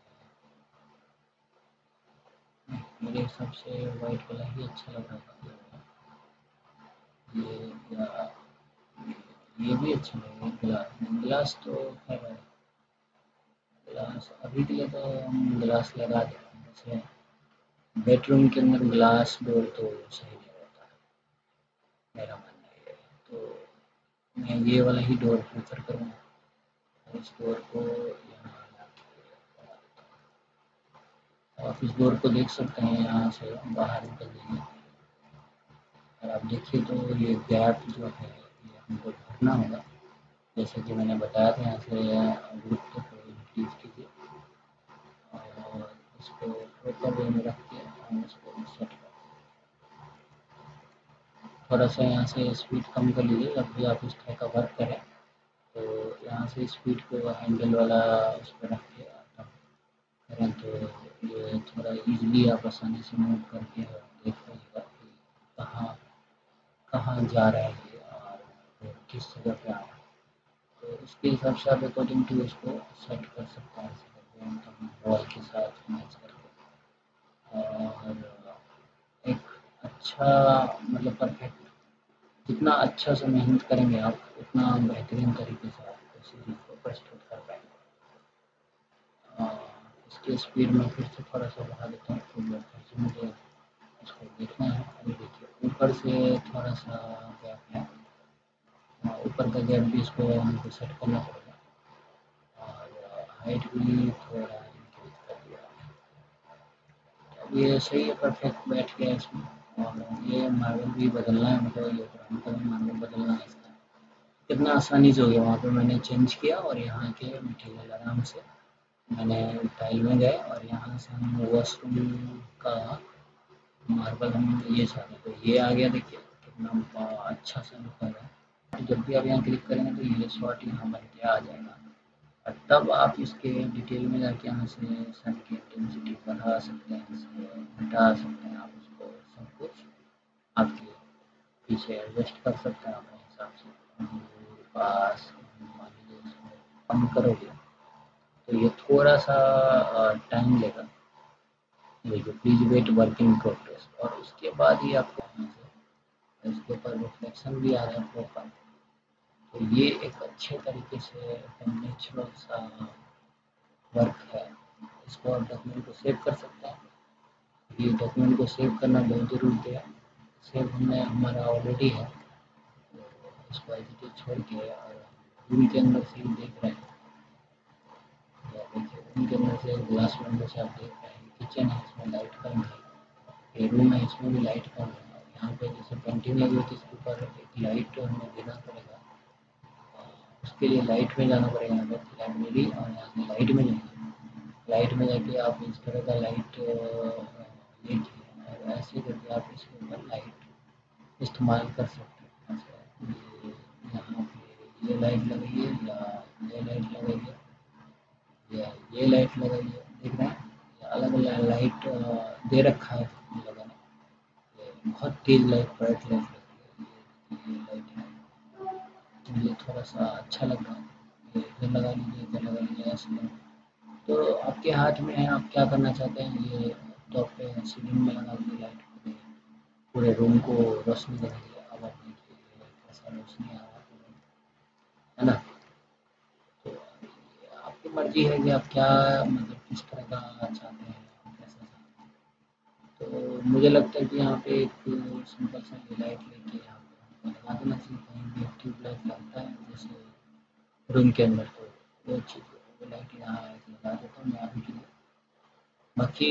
[SPEAKER 1] मेरे हिसाब से वाइट वाला ही अच्छा लग रहा था। ये या ये भी अच्छा लगेगा। ग्लास ग्लास तो खैर, ग्लास अभी के लिए तो हम ग्लास लगा देते हैं। जैसे बेडरूम के अंदर ग्लास डोर तो सही नहीं रहता है, मेरा मानना ये है। तो मैं ये वाला ही डोर प्रेफर करूँगा। इस डोर को यहाँ लाके लगा देता हूँ। आप इस डोर को देख सकते हैं, यहाँ से बाहर निकल जाइए और आप देखिए तो ये गैप जो है ये हमको भरना होगा। जैसे कि मैंने बताया था, यहाँ से विड्थ को इंक्रीज कीजिए और इसको प्रॉपर वे में रख के हम इसको सेट कर, थोड़ा सा यहाँ से स्पीड कम कर लीजिए जब भी आप इस तरह का वर्क करें। तो यहाँ से स्पीड को हैंडल वाला उस पर रख के तब करें तो ये थोड़ा इजीली आप आसानी से मूव करके देख पाइएगा कि कहाँ कहाँ जा रहा है ये और किस जगह पे आ रहा है। तो उसके हिसाब से आप अकॉर्डिंग टू उसको सेट कर सकते हैं, ऐसे करके एकदम वॉल के साथ मैच करके। और एक अच्छा, मतलब परफेक्ट, जितना अच्छा से मेहनत करेंगे आप उतना बेहतरीन तरीके से आप किसी चीज़ को प्रस्तुत कर पाएंगे। अ, इसकी स्पीड में फिर से थोड़ा सा बढ़ा देता हूँ, फिर से मुझे इसको देखना है। अभी देखिए ऊपर से थोड़ा सा गैप है, ऊपर का गैप भी इसको हमको सेट करना पड़ेगा और हाइट भी थोड़ा इंक्रीज कर दिया। अब ये सही है, परफेक्ट बैठ गया इसमें। और ये मार्बल भी बदलना है, मतलब ये पुराना का भी मार्बल बदलना है इसका। कितना आसानी से हो गया, वहाँ पे मैंने चेंज किया और यहाँ के मटेरियल आराम से मैंने टाइल में गए और यहाँ से हम वॉशरूम का मार्बल हम ये चाहते, तो ये आ गया। देखिए कितना अच्छा सा लुक आ रहा है। जब भी आप यहाँ क्लिक करेंगे तो ये शॉट यहाँ बन के आ जाएगा और तब आप इसके डिटेल में जाके यहाँ से सन की इंटेंसिटी बढ़ा सकते हैं, इसको घटा सकते हैं। आप उसको सब कुछ आपके पीछे एडजस्ट कर सकते हैं अपने हिसाब से। दूर पास मान लीजिए इसको कम करोगे तो ये थोड़ा सा टाइम लेगा। ये जो please wait work in progress, और उसके बाद ही आपको यहाँ से इसके ऊपर रिफ्लेक्शन भी आ रहा है प्रॉपर। तो ये एक अच्छे तरीके से नेचुरल सा वर्क है। इसको आप डॉक्यूमेंट को सेव कर सकते हैं। ये डॉक्यूमेंट को सेव करना बहुत ज़रूरी है। सेव हमने हमारा ऑलरेडी है, तो इसको एडिट छोड़ के और रूम के अंदर से ही देख रहे हैं। या देखिए रूम के अंदर से ग्लास विंडो से आप देख रहे हैं, किचन है इसमें लाइट कम है, ये रूम है इसमें भी लाइट कम है। यहाँ पे जैसे पेंटिंग लगी हुई थी इसके ऊपर एक लाइट हमें देना पड़ेगा। उसके लिए लाइट में जाना पड़ेगा। यहाँ पर लाइब्रेरी और यहाँ से लाइट में जाएंगे। लाइट में जाके आप इस तरह का लाइट लेके और ऐसे करके आप इसके ऊपर लाइट इस्तेमाल कर सकते हैं। ये यहाँ पे ये लाइट लगाई है या ये लाइट लगाई है या ये लाइट लगाई है, देख रहे हैं अलग अलग लाइट दे रखा है लगाने। ये बहुत तेज लाइट, ब्राइट लाइट लगती है। ये लाइट है, मुझे थोड़ा सा अच्छा लग रहा है। ये इधर लगा लीजिए, इधर लगा लीजिए, ऐसे नहीं। तो आपके हाथ में है, आप क्या करना चाहते हैं। ये टॉप पे सीलिंग में लगा दीजिए लाइट, पूरे रूम को रोशनी देंगे। अब आप देखिए कैसा रोशनी आ रहा है ना। तो आपकी मर्जी है कि आप क्या मतलब किस तरह का चाहते हैं, कैसा चाहते हैं। तो मुझे लगता है कि यहाँ पे एक सिंपल सा ये लाइट लेके यहाँ पे लगा देना चाहिए। कहीं भी ट्यूब लाइट लगता है जैसे रूम के अंदर, तो वो चीज़ वो लाइट यहाँ लगा देता हूँ मैं अभी के लिए। बाकी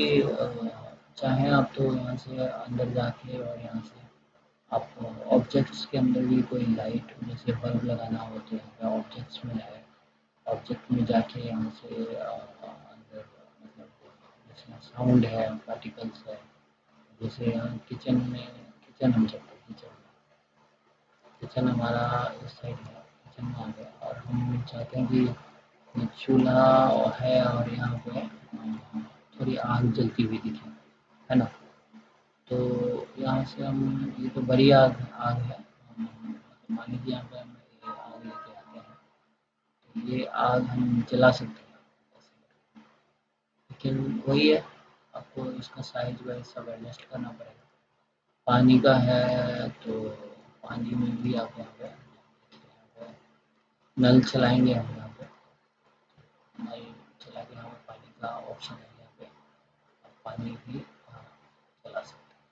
[SPEAKER 1] चाहें आप तो यहाँ से अंदर जाके और यहाँ से आप ऑब्जेक्ट्स के अंदर भी कोई लाइट जैसे बल्ब लगाना हो तो यहाँ पे ऑब्जेक्ट्स में जाए, ऑब्जेक्ट में जाके यहाँ से अंदर मतलब जैसे साउंड है, पार्टिकल्स है, जैसे यहाँ किचन में, किचन हम चलते हैं किचन में, किचन हमारा इस साइड है, किचन में आ गया और हम चाहते हैं कि चूल्हा है और यहाँ पे थोड़ी आग जलती हुई दिखे, है ना। तो यहाँ से हम ये तो बड़ी आग आग है, मान लीजिए यहाँ पे हम ये आग लेके आते हैं, तो ये आग हम जला सकते हैं ऐसे। लेकिन वही है, आपको इसका साइज वाइज सब एडजस्ट करना पड़ेगा। पानी का है तो पानी में भी आप यहाँ पे नल चलाएंगे हम यहाँ पे, नल चला के हमें पानी का ऑप्शन है यहाँ पे, आप पानी भी चला सकते हैं।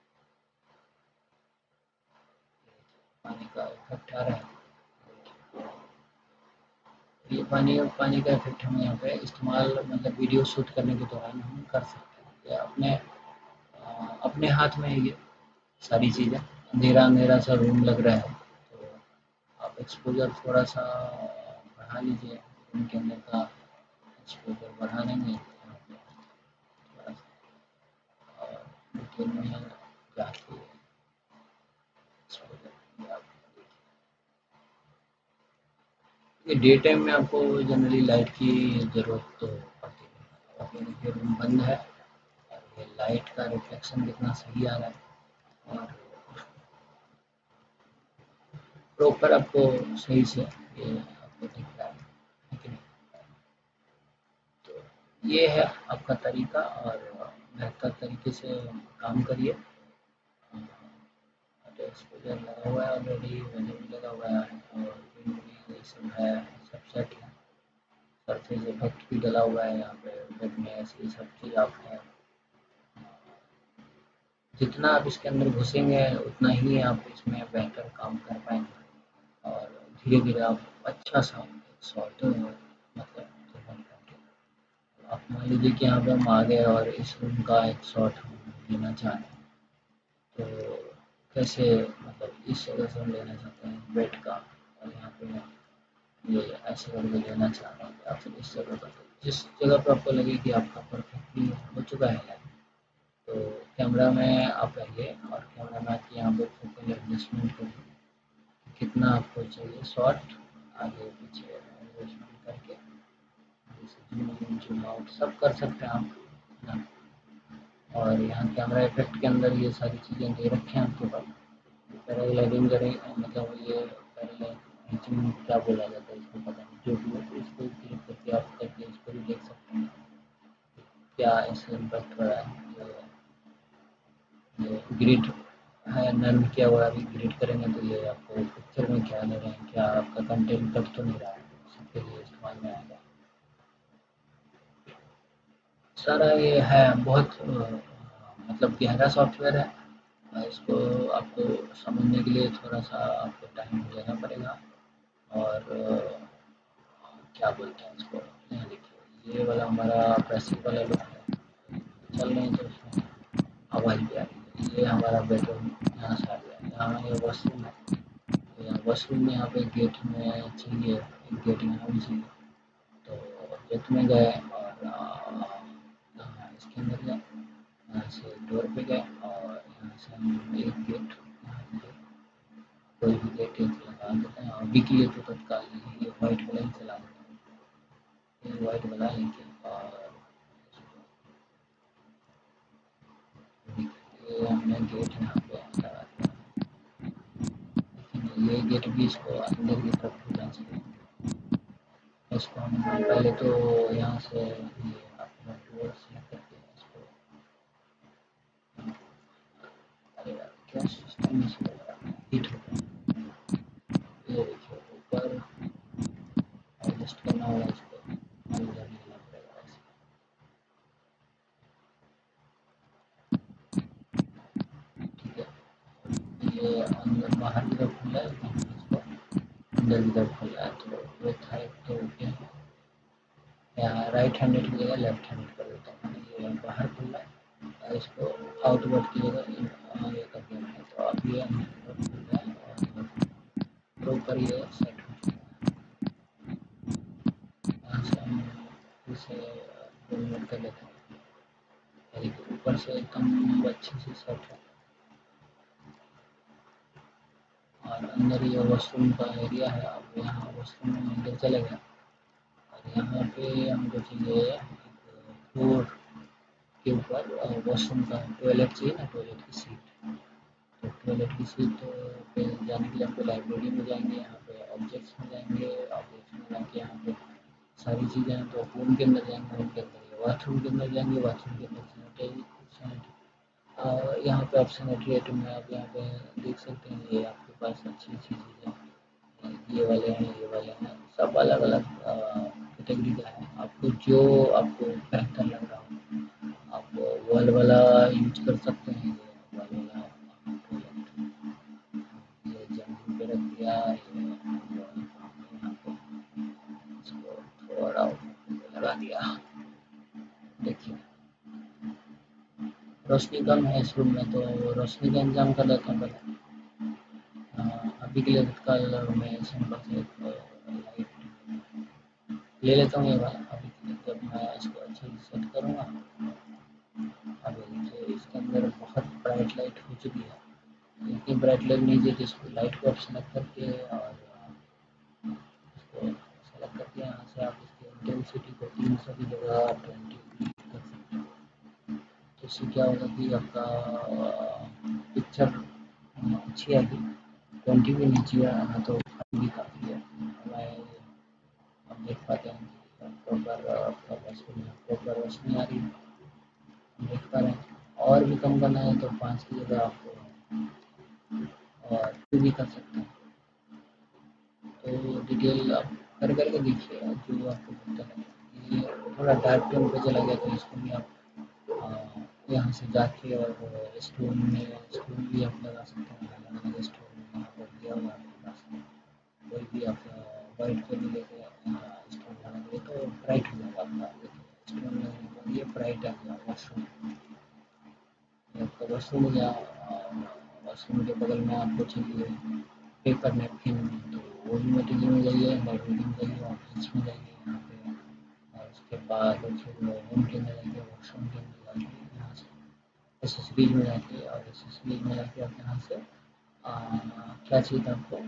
[SPEAKER 1] पानी का इफेक्ट आ रहा है, ये पानी का इफेक्ट हम यहाँ पे इस्तेमाल मतलब वीडियो शूट करने के दौरान हम कर सकते हैं। ये अपने हाथ में है ये सारी चीज़ें। अंधेरा अंधेरा सा रूम लग रहा है तो आप एक्सपोजर थोड़ा सा बढ़ा लीजिए, रूम के अंदर का एक्सपोजर बढ़ा लेंगे यहाँ पे थोड़ा सा, और डिटेल में जाके एक्सपोजर आप देखिए। डे टाइम में आपको जनरली लाइट की ज़रूरत तो पड़ती है, और देखिए रूम बंद है और ये लाइट का रिफ्लेक्शन कितना सही आ रहा है और प्रॉपर आपको सही से ये आपको दिख रहा है कि नहीं। तो ये है आपका तरीका और बेहतर तरीके से काम करिए। एक्सपोजर लगा हुआ है ऑलरेडी, मैंने भी लगा हुआ है और विंड भी ये सब है, सब सेट है। सरफेस इफेक्ट भी डला हुआ है यहाँ पे, इफेक्ट में ऐसी सब चीज़ आप है। जितना आप इसके अंदर घुसेंगे उतना ही आप इसमें बेहतर काम कर पाएंगे और धीरे धीरे आप अच्छा सा शॉट मतलब डेवलप करके आप मान लीजिए कि यहाँ पे हम आ गए और इस रूम का एक शॉट हम लेना चाह रहे हैं। तो कैसे मतलब इस जगह से हम लेना चाहते हैं बेड का, और यहाँ पे ये ऐसे करके लेना चाह रहे हैं या फिर इस जगह पर, तो जिस जगह पर आपको लगे कि आपका परफेक्टली हो चुका है तो कैमरा में आप आइए और कैमरा में आके यहाँ पे फोकल एडजस्टमेंट करिए, कितना आपको चाहिए शॉट, आगे पीछे एडजस्टमेंट करके जैसे जूम इन जूम आउट सब कर सकते हैं आप ना। और यहाँ कैमरा इफेक्ट के अंदर ये सारी चीज़ें दे रखे हैं आपके पास। पैराग्लाइडिंग करें मतलब ये पैराग्लाइडिंग क्या बोला जाता है इसको पता नहीं, जो भी है इसको क्लिक करके आप करके इसको भी देख सकते हैं क्या इससे इम्पैक्ट हो रहा है। ये ग्रिड है, नन किया हुआ है, अभी ग्रिड करेंगे तो ये आपको पिक्चर में क्या ले रहे हैं, क्या आपका कंटेंट कट तो नहीं रहा है, सबके लिए इस्तेमाल में आएगा। सारा ये है बहुत मतलब गहरा सॉफ्टवेयर है, इसको आपको समझने के लिए थोड़ा सा आपको टाइम देना पड़ेगा। और क्या बोलते हैं इसको, यहाँ देखिए ये वाला हमारा पैसिव वाला लुक है, चल रहे हैं तो उसमें आवाज़ भी आ रही है। ये हमारा बेडरूम यहाँ से आ गया, यहाँ ये वॉशरूम है, तो यहाँ वॉशरूम में यहाँ पे गेट में चाहिए एक गेट यहाँ भी चाहिए। तो गेट में गए और इसके अंदर गए, यहाँ से डोर पे गए और यहाँ से हम एक गेट यहाँ पे कोई भी गेट एक लगा देते हैं। अभी के लिए तो तत्काल ये वाइट वाला ही चला देते हैं, ये वाइट वाला लेके और ये हमने गेट यहाँ पे लगा दिया। लेकिन ये गेट भी इसको अंदर की तरफ खुलना चाहिए। इसको हम पहले तो यहाँ से ये अपना डोर सेलेक्ट करके इसको, अरे यार क्या सिस्टम इसको हिट होता है, ये देखिए ऊपर एडजस्ट करना होगा इसको, अंदर लेना पड़ेगा ऐसे। ठीक है, ये अंदर बाहर की तरफ खुला है, इसको अंदर की तरफ खुला है। तो विथ हाइट तो क्या है, यहाँ राइट हैंडेड की जगह लेफ्ट हैंडेड कर देता हूँ, मैंने ये बाहर खुला है, इसको आउटवर्ड की जगह ये कर दिया मैंने। तो अब ये अंदर की तरफ खुल रहा है और ऊपर ये सेट हो चुका है। यहाँ से हम इसे 2 मिनट कर लेते हैं, देखिए ऊपर से एकदम अच्छे से सेट है। और अंदर ये वॉशरूम का एरिया है, अब यहाँ वॉशरूम में अंदर चले गए और यहाँ पे हमको चाहिए फ्लोर के ऊपर वॉशरूम का टॉयलेट चाहिए ना, टॉयलेट की सीट। तो टॉयलेट की सीट पे जाने के लिए हमको लाइब्रेरी में जाएंगे, यहाँ पे ऑब्जेक्ट्स में जाएंगे, ऑब्जेक्ट्स में जाके यहाँ पे सारी चीज़ें हैं। तो होम के अंदर जाएंगे, होम के अंदर बाथरूम के अंदर जाएंगे, बाथरूम के अंदर सैनिटरी यहाँ पे आप सैनिटरी आइटम में आप यहाँ पे देख सकते हैं, ये आपके पास अच्छी अच्छी चीज़ें ये वाले हैं, ये वाले हैं, सब अलग अलग कैटेगरी का है। आपको जो आपको बेहतर लग रहा हो आप वॉल वाला यूज कर सकते हैं। ये वॉल वाला टॉयलेट ये जमीन पे रख दिया, ये यहाँ पे इसको थोड़ा लगा दिया। देखिए रोशनी कम है इस रूम में, तो रोशनी का इंतजाम कर देता हूँ पहले। अभी के लिए तत्काल मैं सिंपल से एक लाइट ले लेता हूँ ये वाला अभी के लिए। जब मैं इसको अच्छे से सेट करूँगा, अभी देखिए इसके अंदर बहुत ब्राइट लाइट हो चुकी है। इतनी ब्राइट लाइट नहीं चाहिए, इसको लाइट को आप सेलेक्ट करके और इसको सेलेक्ट करके यहाँ से आप इसकी इंटेंसिटी को 300 की जगह 20 कर सकते हैं। तो इससे क्या होगा कि आपका पिक्चर अच्छी आएगी। 20 भी नहीं चाहिए आना तो भी काफ़ी है। हमें हम देख पाते हैं कि प्रॉपर रोशनी आ रही है, हम देख पा रहे हैं। और भी कम करना है तो 5 की जगह आपको और 2 भी कर सकते हैं। तो डिटेल आप कर करके देखिए जो आपको लगता है। ये थोड़ा डार्क टोन पे चला गया, तो इसको भी आप यहाँ से जाके और स्टोन भी आप लगा सकते हैं, अलग अलग स्टोन यहाँ पर दिया हुआ है आपके पास। कोई भी आप वाइट पे भी लेके स्टोन लगा देंगे तो ब्राइट हो जाएगा आपका। स्टोन लगाने के बाद ये ब्राइट आ गया वॉशरूम, आपका वॉशरूम हो गया। वॉशरूम के बगल में आपको चाहिए पेपर नैपकिन, तो वो भी मटेरियल में जाइए, लाइब्रेरी में जाइए, ऑफिस में जाइए यहाँ पे। और उसके बाद फिर रूम के अंदर जाइए, वॉशरूम के अंदर जाइए, यहाँ से एसेसरीज में जाके और एसेसरीज में जाके आप यहाँ से क्या चाहिए था आपको,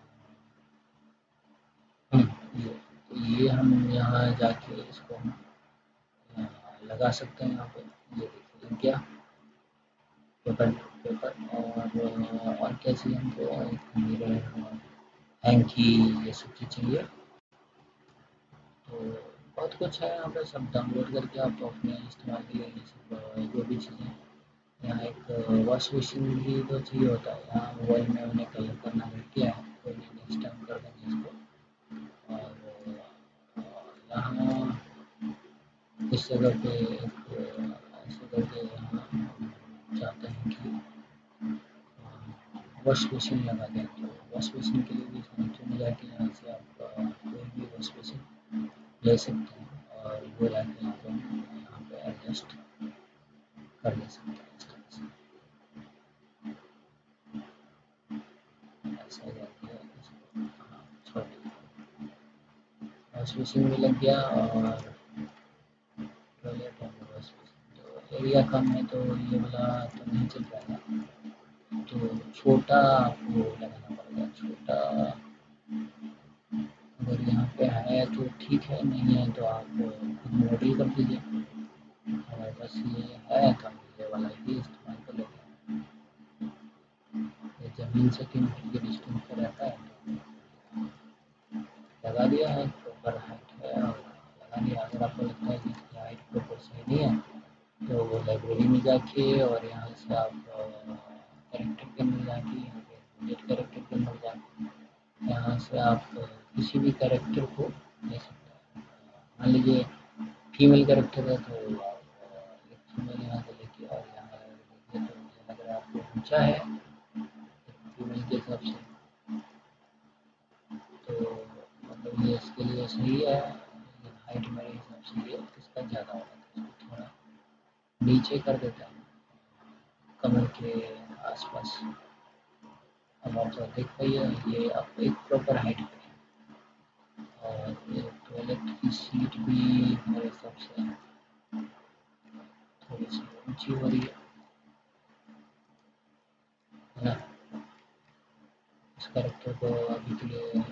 [SPEAKER 1] ये तो ये हम यहाँ जाके इसको हम लगा सकते हैं यहाँ पे। ये देखिए लग गया पेपर पेपर। और क्या चाहिए हमको, एक मिरर, हैंकी, ये सब चीज़ चाहिए। तो बहुत कुछ है यहाँ पे, सब डाउनलोड करके आप अपने इस्तेमाल के लिए ये सब जो भी चीज़ें। यहाँ एक वॉश बेसिन भी तो चाहिए होता है, यहाँ मोबाइल में मैंने कलर करना नहीं किया है, कोई नहीं नेक्स्ट टाइम कर देंगे इसको। और यहाँ इस जगह पे एक ऐसे करके यहाँ हम चाहते हैं कि वॉश बेसिन लगा दें। तो वॉश बेसिन के लिए भी सैनिटरी में जाके यहाँ से आप कोई भी वॉश बेसिन ले सकते हैं और वो लाके यहाँ पे एडजस्ट कर ले सकते हैं इस तरह से। ऐसा जाके इसको छोड़ दें। स्पेसिंग भी लग गया और टॉयलेट और वॉश बेसिन। तो एरिया कम है तो ये वाला तो नहीं चल पाएगा, तो छोटा आपको लगाना पड़ेगा। छोटा अगर यहाँ पे है तो ठीक है, नहीं है तो आप खुद मॉडल कर दीजिए। हमारे पास ये है तो हम ये वाला ही इस्तेमाल कर लेते हैं। ये ज़मीन से 3 फीट के डिस्टेंस पे रहता है, तो लगा दिया है। प्रॉपर हाइट है और लगा दिया। अगर आपको लगता है कि इसकी हाइट प्रॉपर सही नहीं है तो वो लाइब्रेरी में जाके और यहाँ से आप कैरेक्टर के अंदर जाके यहाँ पे एडिट कैरेक्टर के अंदर जाके यहाँ से आप किसी भी कैरेक्टर को ले सकते हैं। मान लीजिए फीमेल कैरेक्टर है तो आप एक फीमेल यहाँ से लेके और यहाँ देखिए तो मुझे लग रहा है आपको ऊँचा है फीमेल के हिसाब से, तो मतलब ये इसके लिए सही है, लेकिन हाइट मेरे हिसाब से ये इसका ज़्यादा होगा, तो इसको थोड़ा नीचे कर देता हूँ कमर के आसपास। अब आप जो देख पाइए ये आपको एक प्रॉपर हाइट पे है। और ये टॉयलेट की सीट भी मेरे हिसाब से थोड़ी सी ऊंची हो रही है ना। इस कैरेक्टर को अभी के लिए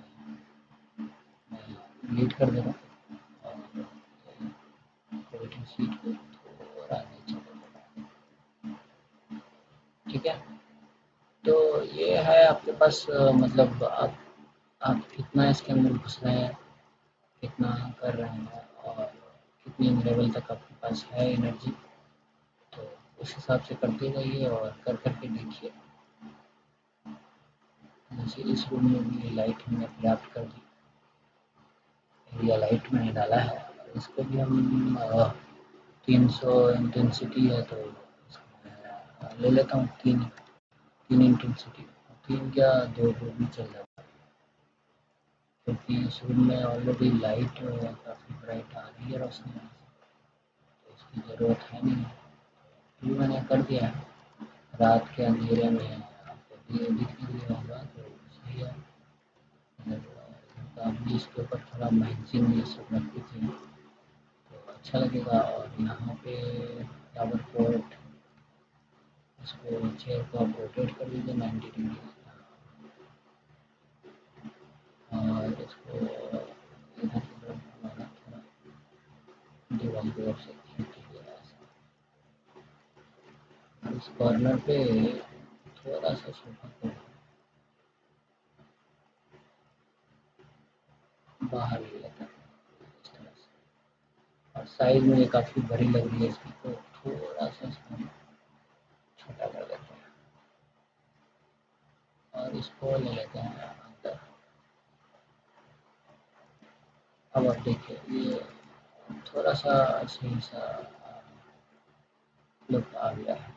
[SPEAKER 1] मैं डिलीट कर दे रहा हूँ और टॉयलेट सीट को थोड़ा नीचे कर दे रहा हूँ। ठीक है, तो ये है आपके पास मतलब आप कितना इसके अंदर घुस रहे हैं, कितना कर रहे हैं और कितनी लेवल तक आपके पास है एनर्जी, तो उस हिसाब से करते जाइए और कर करके देखिए। जैसे इस रूम में भी लाइट हमने पर्याप्त कर दी, एरिया लाइट मैंने डाला है। इसको भी हम 300 इंटेंसिटी है तो इसको मैं ले लेता हूँ तीन इंटेंसिटी। तीन क्या दो भी चल जाता है, क्योंकि इस रूम में ऑलरेडी लाइट काफ़ी ब्राइट आ रही है रोशनी, तो इसकी ज़रूरत है नहीं है। फिर मैंने कर दिया है, रात के अंधेरे में आपको ये दिख नहीं रहा होगा तो सही है। मतलब आप भी इसके ऊपर थोड़ा मैगजीन ये सब रख दीजिए तो अच्छा लगेगा। और यहाँ पे फ्लावर पॉट, इसको चेयर को आप रोटेट कर दीजिए 90 डिग्री और इसको इधर की तरफ घुमाना, थोड़ा दीवार की तरफ से खींच दीजिएगा ऐसा। और इस कॉर्नर पे थोड़ा सा सोफा को बाहर ले लेता हूँ इस तरह से। और साइज में ये काफ़ी बड़ी लग रही है इसकी, तो थोड़ा सा इसको छोटा कर देते हैं और इसको ले लेते हैं अंदर। अब आप देखिए ये थोड़ा सा सही सा लुक आ गया है।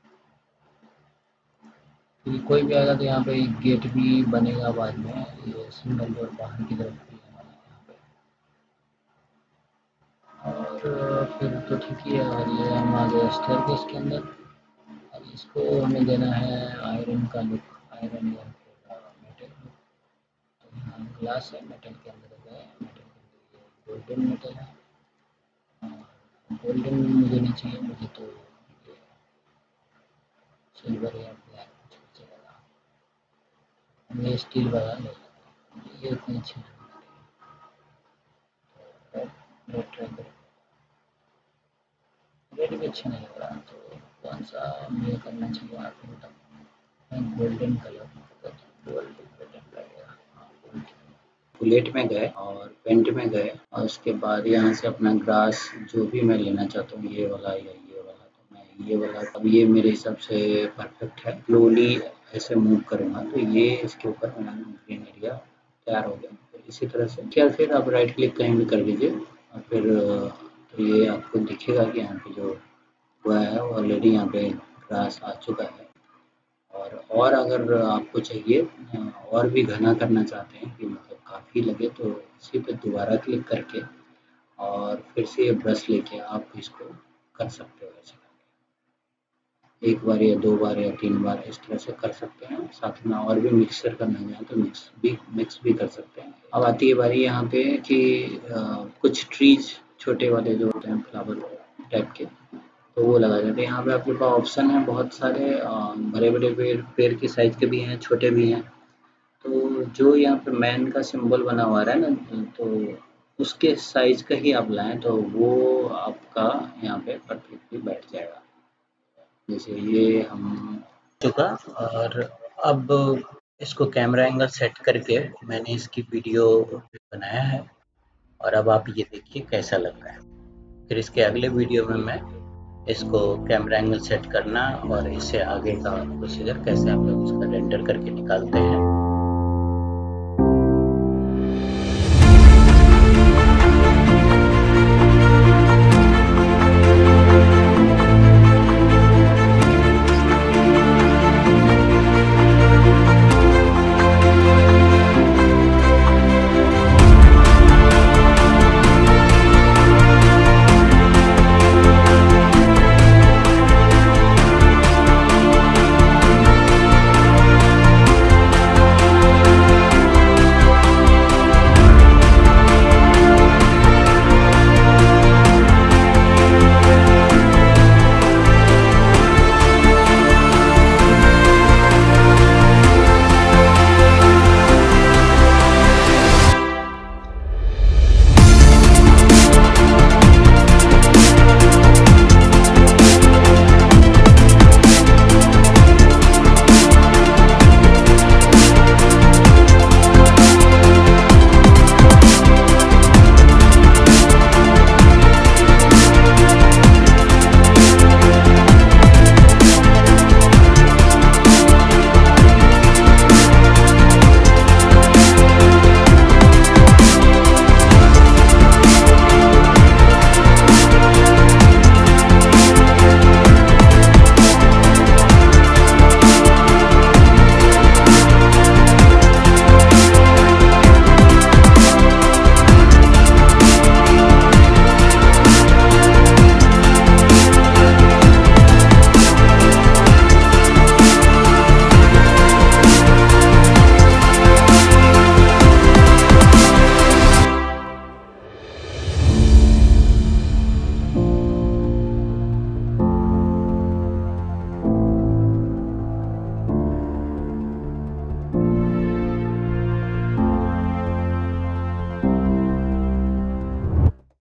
[SPEAKER 1] ये कोई भी आएगा तो यहाँ पे एक गेट भी बनेगा बाद में, ये सिंगल डोर बाहर की तरफ भी है यहाँ पे। और फिर तो ठीक ही है। और ये हम आ गए स्टेयरकेस के अंदर और इसको हमें देना है आयरन का लुक, आयरन या फिर मेटल लुक। तो यहाँ ग्लास है, मेटल के अंदर गए, मेटल के अंदर ये गोल्डन मेटल है। गोल्डन मुझे नहीं चाहिए, मुझे तो ये सिल्वर या ब्लैक कुछ भी चलेगा। हम ये स्टील वाला ले लेते हैं, ये इतनी अच्छी नहीं लग रही। रेड ट्राई करें, रेड भी अच्छा नहीं लग रहा, तो कौन सा मुझे करना चाहिए आप ही बताओ। मैं गोल्डन कलर गोल्डन पैटर्न लगेगा। हाँ, बुलेट में गए और पेंट में गए और उसके बाद यहाँ से अपना ग्रास जो भी मैं लेना चाहता हूँ, ये वाला या ये वाला, तो मैं ये वाला, अब ये मेरे हिसाब से परफेक्ट है। स्लोली ऐसे मूव करूँगा तो ये इसके ऊपर मेरा ग्रीन एरिया तैयार हो गया। तो इसी तरह से क्या, फिर आप राइट क्लिक कहीं भी कर दीजिए और फिर तो ये आपको दिखेगा कि यहाँ पे जो हुआ है वो ऑलरेडी यहाँ पे ग्रास आ चुका है। और अगर आपको चाहिए और भी घना करना चाहते हैं कि मतलब काफ़ी लगे, तो इसी पे दोबारा क्लिक करके और फिर से ये ब्रश लेके आप इसको कर सकते हो ऐसे। एक बार या 2 बार या 3 बार इस तरह से कर सकते हैं। साथ में और भी मिक्सचर करना चाहें तो मिक्स भी कर सकते हैं। अब आती है बारी यहाँ पे कि कुछ ट्रीज छोटे वाले जो होते हैं फ्लावर टाइप के, तो वो लगा देते हैं। यहाँ पे आपके पास ऑप्शन है बहुत सारे, बड़े बड़े पेड़ के साइज के भी हैं, छोटे भी हैं। तो जो यहाँ पे मैन का सिंबल बना हुआ है ना, तो उसके साइज का ही आप लाएं तो वो आपका यहाँ पे परफेक्टली बैठ जाएगा। जैसे ये हम चुका। और अब इसको कैमरा एंगल सेट करके मैंने इसकी वीडियो बनाया है, और अब आप ये देखिए कैसा लग रहा है। फिर इसके अगले वीडियो में मैं इसको कैमरा एंगल सेट करना और इससे आगे का प्रोसीजर कैसे हम लोग इसका रेंडर करके निकालते हैं